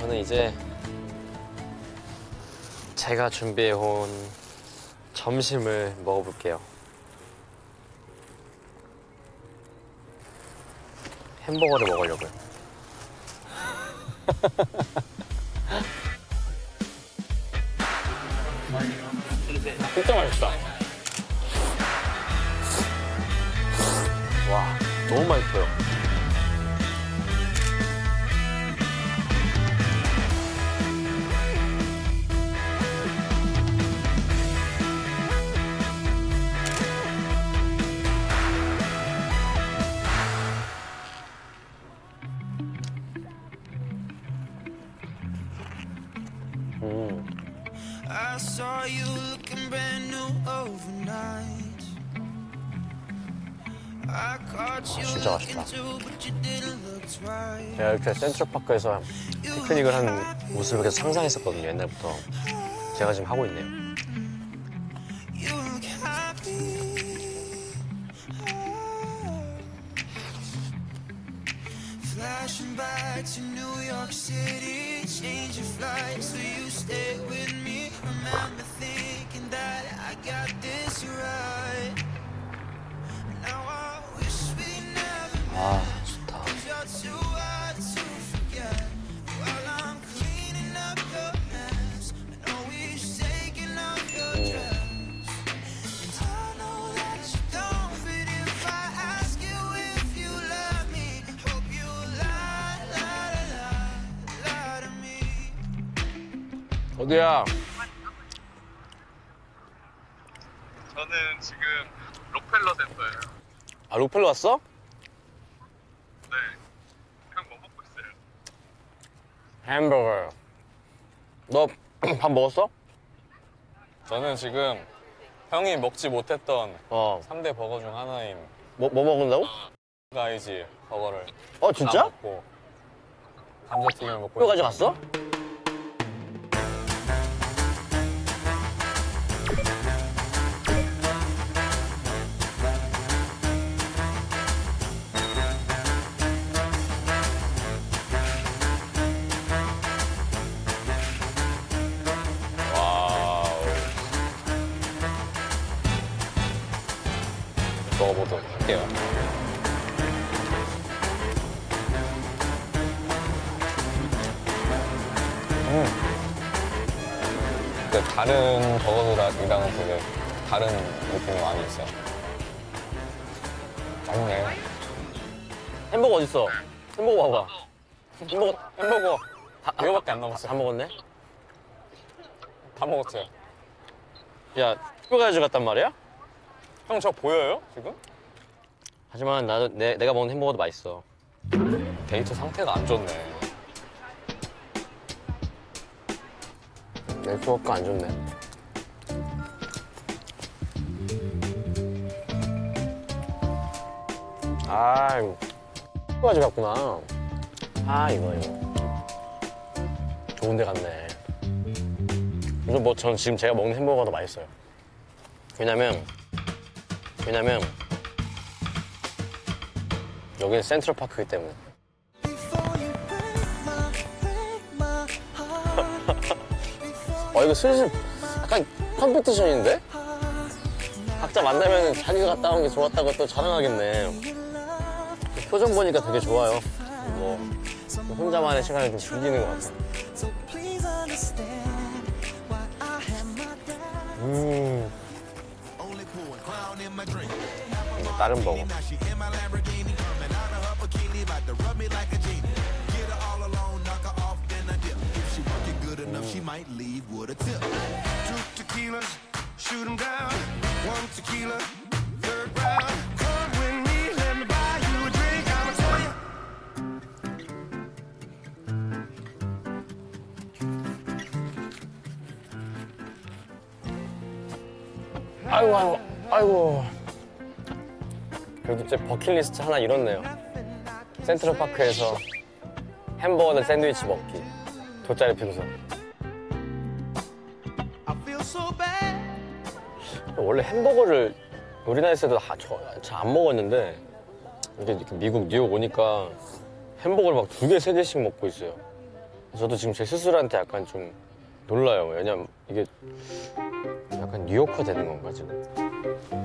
저는 이제 제가 준비해온 점심을 먹어볼게요. 햄버거를 먹으려고요. 진짜 맛있다. 와, 너무 맛있어요. I saw you looking brand new overnight. I caught you 진짜 맛있다. looking too, but you didn't look right. 제가 이렇게 센트럴파크에서 피크닉을 하는 모습을 계속 상상했었거든요, 옛날부터. 제가 지금 하고 있네요. You look happy. Flashing back to New York City, change your flight so you stay with me. Remember thinking that I got this right. Now I wish we never 아, met. 좋다. 'Cause you're too hard to forget. While I'm cleaning up your mess, I know we've taken off your dress. And I know that you don't, but if I ask you if you love me, hope you lie, lie, lie, lie to me. 어디야? 저는 지금 록펠러 센터예요. 아, 록펠러 왔어? 네. 그냥 뭐 먹고 있어요? 햄버거. 너 밥 먹었어? 저는 지금 형이 먹지 못했던 어. 3대 버거 중 하나인 뭐 먹는다고? 가이지 버거를 어, 다 진짜? 먹고 감자튀김을 먹고 뼈 가져갔어? 와우. 먹어보도록 할게요. 그 다른 버거들이랑은 되게 다른 느낌이 많이 있어요. 맛있네. 햄버거 어딨어? 햄버거 봐봐. 햄버거 이거밖에 안 남았어요. 다 먹었네? 다 먹었어요. 야, 뼈 가져갔단 말이야? 형 저 보여요 지금? 하지만 나도 내가 먹는 햄버거도 맛있어. 데이트 상태가 안 좋네. 내 수업가 안 좋네. 아, 뼈 가져갔구나. 아, 이거. 좋은 데 갔네. 그래서 뭐 전 지금 제가 먹는 햄버거가 더 맛있어요. 왜냐면 여기는 센트럴파크이기 때문에. 이거 슬슬 약간 컴피티션인데? 각자 만나면 자기가 갔다 온 게 좋았다고 또 자랑하겠네. 표정 보니까 되게 좋아요. 뭐 혼자만의 시간을 좀 즐기는 것 같아. 다른 버거. She might leave with a tip. 2 tequilas, shoot 'em down. 1 tequila, third round. Come with me, let me buy you a drink. I'ma tell you. 아이고. 그래도 제 버킷리스트 하나 이뤘네요. 센트럴파크에서 햄버거를 샌드위치 먹기. 돗자리 피고서. I feel so bad. 원래 햄버거를 우리나라에서도 잘 안 먹었는데 이렇게 미국 뉴욕 오니까 햄버거를 막 2개, 3개씩 먹고 있어요. 저도 지금 제 스스로한테 약간 좀 놀라요. 왜냐면 이게 약간 뉴요커 되는 건가 지금?